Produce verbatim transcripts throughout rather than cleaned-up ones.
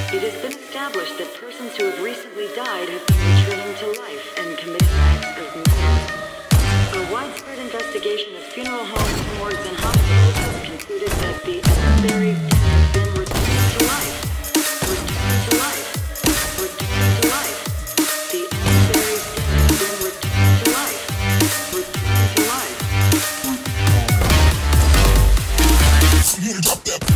It has been established that persons who have recently died have been returning to life and committing acts of murder. A widespread investigation of funeral homes, morgues, and hospitals has concluded that the emissary has been returned to life. Returned to life. Returned to life. The emissary has been returned to life. Returned to life. You to drop that.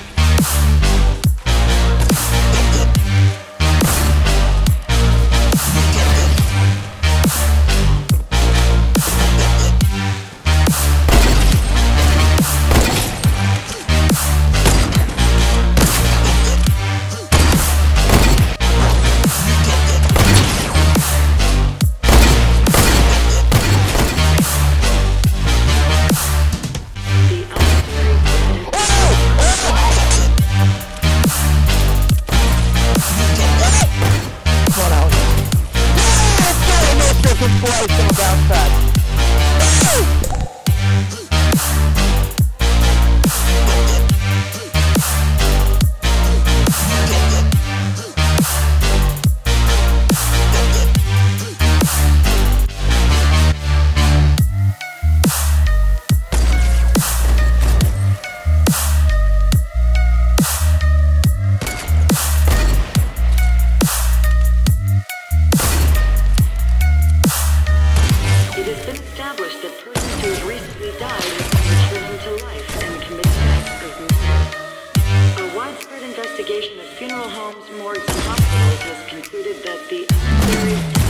Established that persons who have recently died have been returning to life and committing acts of murder. A widespread investigation of funeral homes, morgues, and hospitals has concluded that the emissary